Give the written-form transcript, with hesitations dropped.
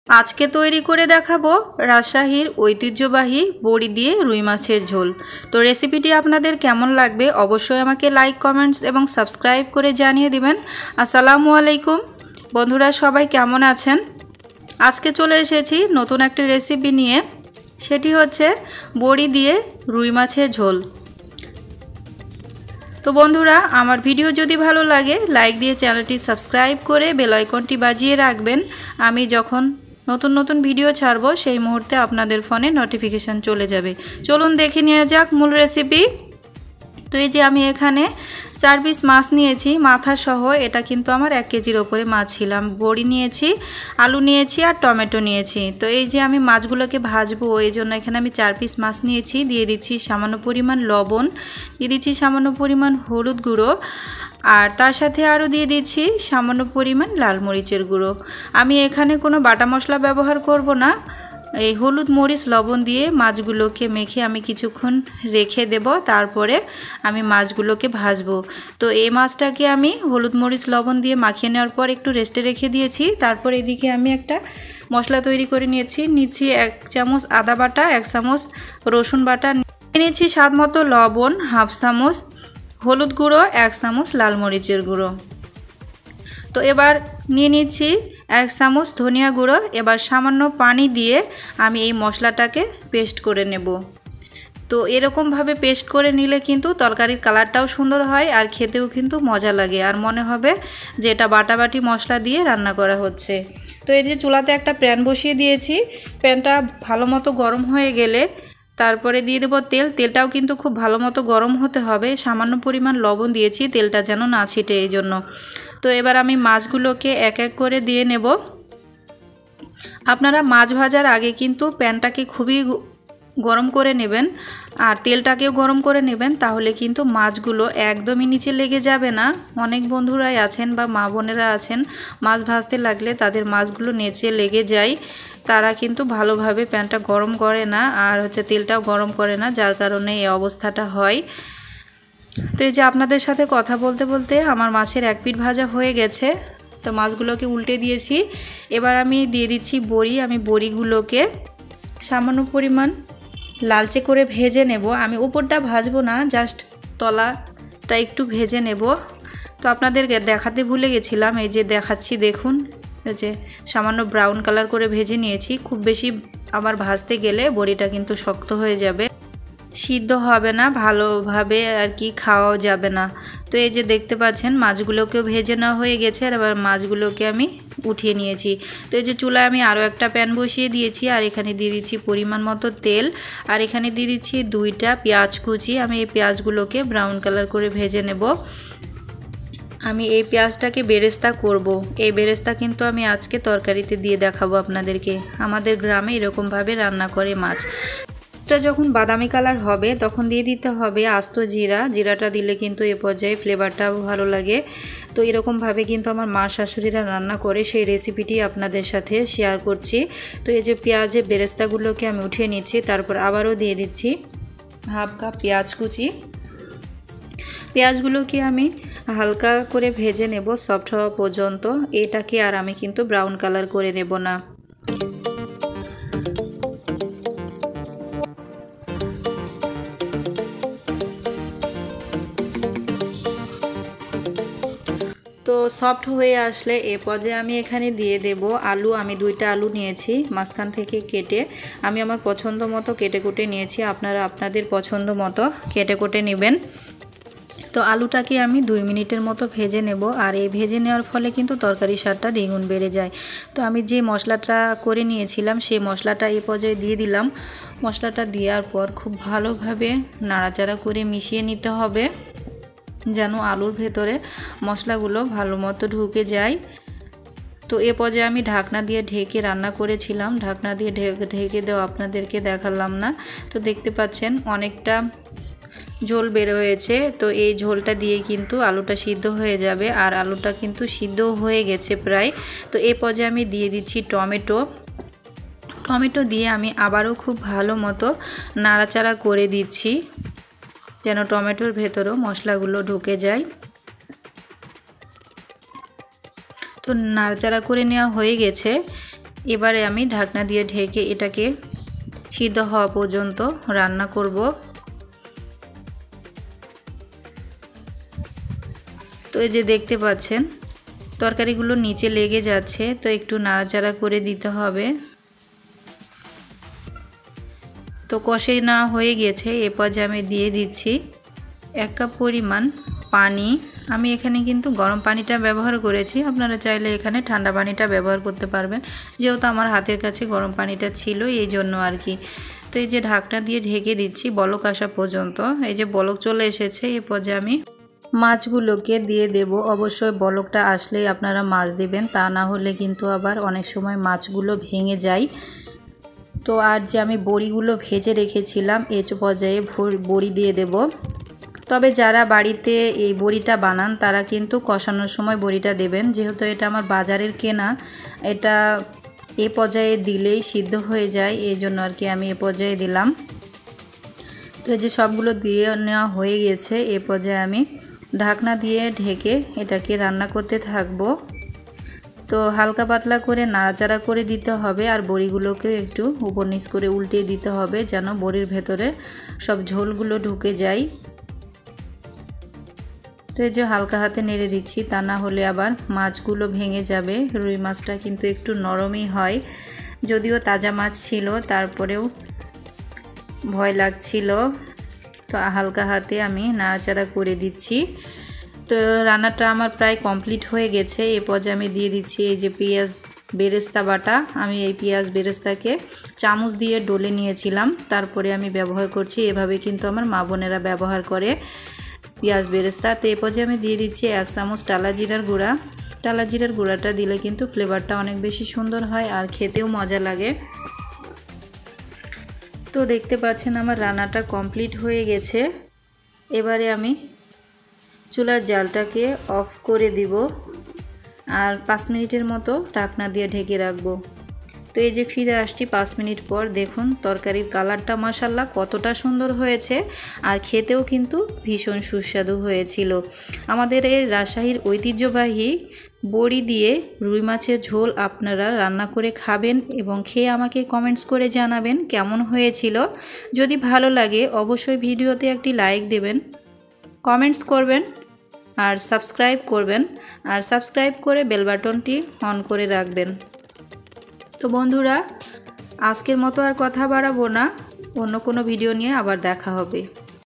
আজকে তৈরি করে দেখাবো রাজশাহীর ঐতিহ্যবাহী বড়ি দিয়ে রুই মাছের ঝোল। তো রেসিপিটি আপনাদের কেমন লাগবে অবশ্যই আমাকে লাইক, কমেন্টস এবং সাবস্ক্রাইব করে জানিয়ে দিবেন। আসসালামু আলাইকুম বন্ধুরা, সবাই কেমন আছেন? আজকে চলে এসেছি নতুন একটা রেসিপি নিয়ে, সেটি হচ্ছে বড়ি দিয়ে রুই মাছের ঝোল। তো বন্ধুরা, আমার ভিডিও যদি ভালো লাগে লাইক দিয়ে চ্যানেলটি সাবস্ক্রাইব করে বেল আইকনটি বাজিয়ে রাখবেন। আমি যখন নতুন নতুন ভিডিও ছাড়বো সেই মুহূর্তে আপনাদের ফোনে নোটিফিকেশন চলে যাবে। চলুন দেখে নেওয়া যাক মূল রেসিপি। তো এই যে আমি এখানে 4 পিস মাছ নিয়েছি মাথা সহ। এটা কিন্তু আমার 1 কেজির ওপরে মাছ ছিল। বড়ি নিয়েছি, আলু নিয়েছি আর টমেটো নিয়েছি। তো এই যে আমি মাছগুলোকে ভাজবো, এই জন্য এখানে আমি 4 পিস মাছ নিয়েছি। দিয়ে দিচ্ছি সামান্য পরিমাণ লবণ, দিয়ে দিচ্ছি সামান্য পরিমাণ হলুদ গুঁড়ো, আর তার সাথে আরও দিয়ে দিচ্ছি সামান্য পরিমাণ লাল মরিচের গুঁড়ো। আমি এখানে কোনো বাটা মশলা ব্যবহার করব না। এই হলুদ, মরিচ, লবণ দিয়ে মাছগুলোকে মেখে আমি কিছুক্ষণ রেখে দেব, তারপরে আমি মাছগুলোকে ভাজবো। তো এই মাছটাকে আমি হলুদ, মরিচ, লবণ দিয়ে মাখিয়ে নেওয়ার পর একটু রেস্টে রেখে দিয়েছি। তারপর এদিকে আমি একটা মশলা তৈরি করে নিচ্ছি 1 চামচ আদা বাটা, 1 চামচ রসুন বাটা, নিয়েছি স্বাদ মতো লবণ, হাফ চামচ হলুদ গুঁড়ো, 1 চামচ লাল মরিচের গুঁড়ো। তো এবার নিয়ে নিচ্ছি 1 চামচ ধনিয়া গুঁড়ো। এবার সামান্য পানি দিয়ে আমি এই মশলাটাকে পেস্ট করে নেব। তো এরকমভাবে পেস্ট করে নিলে কিন্তু তরকারির কালারটাও সুন্দর হয় আর খেতেও কিন্তু মজা লাগে, আর মনে হবে যে এটা বাটাবাটি মশলা দিয়ে রান্না করা হচ্ছে। তো এই যে চুলাতে একটা প্যান বসিয়ে দিয়েছি। প্যানটা ভালো মতো গরম হয়ে গেলে তারপরে দিয়ে দেবো তেল। তেলটাও কিন্তু খুব ভালো মতো গরম হতে হবে। সামান্য পরিমাণ লবণ দিয়েছি তেলটা যেন না ছিটে, এই জন্য। তো এবার আমি মাছগুলোকে এক এক করে দিয়ে নেব। আপনারা মাছ ভাজার আগে কিন্তু প্যানটাকে খুবই গরম করে নেবেন আর তেলটাকেও গরম করে নেবেন, তাহলে কিন্তু মাছগুলো একদমই নিচে লেগে যাবে না। অনেক বন্ধুরাই আছেন বা মা বোনেরা আছেন, মাছ ভাজতে লাগলে তাদের মাছগুলো নিচে লেগে যায়। তারা কিন্তু ভালোভাবে প্যানটা গরম করে না আর তেলটাও গরম করে না, যার কারণে এই অবস্থাটা হয়। তো এই যে আপনাদের সাথে কথা বলতে বলতে আমার মাছের 1 পিঠ ভাজা হয়ে গেছে। তো মাছগুলোকে উল্টে দিয়েছি। এবার আমি দিয়ে দিচ্ছি বড়ি। আমি বড়িগুলোকে সামান্য পরিমাণ লালচে করে ভেজে নেব। আমি উপরটা ভাজবো না, জাস্ট তলাটা একটু ভেজে নেব। তো আপনাদেরকে দেখাতে ভুলে গেছিলাম, এই যে দেখাচ্ছি দেখুন, এই যে সামান্য ব্রাউন কালার করে ভেজে নিয়েছি। খুব বেশি আবার ভাজতে গেলে বড়িটা কিন্তু শক্ত হয়ে যাবে, সিদ্ধ হবে না ভালোভাবে, আর কি খাওয়াও যাবে না। তো এই যে দেখতে পাচ্ছেন মাছগুলোকেও ভেজে নেওয়া হয়ে গেছে। আর এবার মাছগুলোকে আমি উঠিয়ে নিয়েছি। তো এই যে চুলায় আমি আরও একটা প্যান বসিয়ে দিয়েছি আর এখানে দিয়ে দিচ্ছি পরিমাণ মতো তেল, আর এখানে দিয়ে দিচ্ছি 2টা পেঁয়াজ কুচি। আমি এই পেঁয়াজগুলোকে ব্রাউন কালার করে ভেজে নেব। আমি এই পেঁয়াজটাকে বেরেস্তা করব। এই বেরেস্তা কিন্তু আমি আজকে তরকারিতে দিয়ে দেখাবো আপনাদেরকে। আমাদের গ্রামে এরকমভাবে রান্না করে মাছ। যখন বাদামি কালার হবে তখন দিয়ে দিতে হবে আস্ত জিরা। জিরাটা দিলে কিন্তু এ পর্যায়ে ফ্লেভারটাও ভালো লাগে। তো এরকমভাবে কিন্তু আমার মা শাশুড়িরা রান্না করে, সেই রেসিপিটি আপনাদের সাথে শেয়ার করছি। তো এই যে পেঁয়াজের বেরেস্তাগুলোকে আমি উঠিয়ে নিচ্ছি, তারপর আবারও দিয়ে দিচ্ছি হাফ কাপ পেঁয়াজ কুচি। পেঁয়াজগুলোকে আমি হালকা করে ভেজে নেব সফট হওয়া পর্যন্ত। এটাকে আর আমি কিন্তু ব্রাউন কালার করে নেব না। তো সফট হয়ে আসলে এ পর্যায়ে আমি এখানে দিয়ে দেব আলু। আমি 2টা আলু নিয়েছি, মাঝখান থেকে কেটে আমি আমার পছন্দ মতো কেটে কুটে নিয়েছি। আপনারা আপনাদের পছন্দ মতো কেটে কুটে নেবেন। তো আলুটাকে আমি 2 মিনিটের মতো ভেজে নেব, আর এই ভেজে নেওয়ার ফলে কিন্তু তরকারির স্বাদটা দ্বিগুণ বেড়ে যায়। তো আমি যে মশলাটা করে নিয়েছিলাম সেই মশলাটা এই পর্যায়ে দিয়ে দিলাম। মশলাটা দেওয়ার পর খুব ভালোভাবে নাড়াচাড়া করে মিশিয়ে নিতে হবে, যেন আলুর ভেতরে মশলাগুলো ভালো মতো ঢুকে যায়। তো এ পর্যায়ে আমি ঢাকনা দিয়ে ঢেকে রান্না করেছিলাম। ঢাকনা দিয়ে ঢেকে দেওয়া আপনাদেরকে দেখালাম না। তো দেখতে পাচ্ছেন অনেকটা ঝোল বের হয়েছে। তো এই ঝোলটা দিয়ে কিন্তু আলুটা সিদ্ধ হয়ে যাবে, আর আলুটা কিন্তু সিদ্ধ হয়ে গেছে প্রায়। তো এই পর্যায়ে আমি দিয়ে দিচ্ছি টমেটো দিয়ে আমি আবারও খুব ভালো মতো নাড়াচাড়া করে দিচ্ছি, যেন টমেটোর ভেতরেও মশলাগুলো ঢুকে যায়। তো নাড়াচাড়া করে নেওয়া হয়ে গেছে। এবারে আমি ঢাকনা দিয়ে ঢেকে এটাকে সিদ্ধ হওয়া পর্যন্ত রান্না করব। তো এই যে দেখতে পাচ্ছেন তরকারিগুলো নিচে লেগে যাচ্ছে, তো একটু নাড়াচাড়া করে দিতে হবে। তো কষে না হয়ে গেছে, এরপর যে আমি দিয়ে দিচ্ছি 1 কাপ পরিমাণ পানি। আমি এখানে কিন্তু গরম পানিটা ব্যবহার করেছি, আপনারা চাইলে এখানে ঠান্ডা পানিটা ব্যবহার করতে পারবেন, যেহেতু আমার হাতের কাছে গরম পানিটা ছিল এই জন্য আর কি। তো এই যে ঢাকনা দিয়ে ঢেকে দিচ্ছি বলক আসা পর্যন্ত। এই যে বলক চলে এসেছে, এরপর যে আমি মাছগুলোকে দিয়ে দেব। অবশ্যই বলকটা আসলেই আপনারা মাছ দিবেন, তা না হলে কিন্তু আবার অনেক সময় মাছগুলো ভেঙে যায়। তো আর যে আমি বড়িগুলো ভেজে রেখেছিলাম এই পর্যায়ে বড়ি দিয়ে দেব। তবে যারা বাড়িতে এই বড়িটা বানান তারা কিন্তু কষানোর সময় বড়িটা দেবেন, যেহেতু এটা আমার বাজারের কেনা, এটা এই পর্যায়ে দিলেই সিদ্ধ হয়ে যায়, এই জন্য আর কি আমি এই পর্যায়ে দিলাম। তো এই যে সবগুলো দিয়ে নেওয়া হয়ে গেছে, এই পর্যায়ে আমি ঢাকনা দিয়ে ঢেকে এটাকে রান্না করতে থাকবো। তো হালকা পাতলা করে নাড়াচাড়া করে দিতে হবে, আর বড়িগুলোকে একটু উপর নিচ করে উল্টিয়ে দিতে হবে যেন বড়ির ভেতরে সব ঝোলগুলো ঢুকে যায়। তো এই যে হালকা হাতে নেড়ে দিচ্ছি, তা না হলে আবার মাছগুলো ভেঙে যাবে। রুই মাছটা কিন্তু একটু নরমই হয়, যদিও তাজা মাছ ছিল তারপরেও ভয় লাগছিল। তো হালকা হাতে আমি নাড়াচাড়া করে দিচ্ছি। তো রান্নাটা আমার প্রায় কমপ্লিট হয়ে গেছে। এই পর্যায়ে আমি দিয়ে দিচ্ছি এই যে পেঁয়াজ বেরেস্তা বাটা। আমি এই পেঁয়াজ বেরেস্তাকে চামচ দিয়ে ডলে নিয়েছিলাম, তারপরে আমি ব্যবহার করছি। এভাবে কিন্তু আমার মা বোনেরা ব্যবহার করে পেঁয়াজ বেরেস্তা। তো এই পর্যায়ে আমি দিয়ে দিচ্ছি 1 চামচ টালা জিরার গুঁড়া। টালা জিরার গুঁড়াটা দিলে কিন্তু ফ্লেভারটা অনেক বেশি সুন্দর হয় আর খেতেও মজা লাগে। তো দেখতে পাচ্ছেন আমার রান্নাটা কমপ্লিট হয়ে গেছে। এবারে আমি চুলার জালটাকে অফ করে দিব আর 5 মিনিটের মতো ঢাকনা দিয়ে ঢেকে রাখবো। তো এই যে ফিরে আসছি 5 মিনিট পর, দেখুন তরকারির কালারটা মাশাআল্লাহ কতটা সুন্দর হয়েছে, আর খেতেও কিন্তু ভীষণ সুস্বাদু হয়েছিল। আমাদের এই রাজশাহীর ঐতিহ্যবাহী বড়ি দিয়ে রুই মাছের ঝোল আপনারা রান্না করে খাবেন এবং খেয়ে আমাকে কমেন্টস করে জানাবেন কেমন হয়েছিল। যদি ভালো লাগে অবশ্যই ভিডিওতে একটি লাইক দেবেন, কমেন্টস করবেন আর সাবস্ক্রাইব করবেন, আর সাবস্ক্রাইব করে বেল বাটনটি অন করে রাখবেন। তো বন্ধুরা আজকের মতো আর কথা বাড়াবো না, অন্য কোনো ভিডিও নিয়ে আবার দেখা হবে।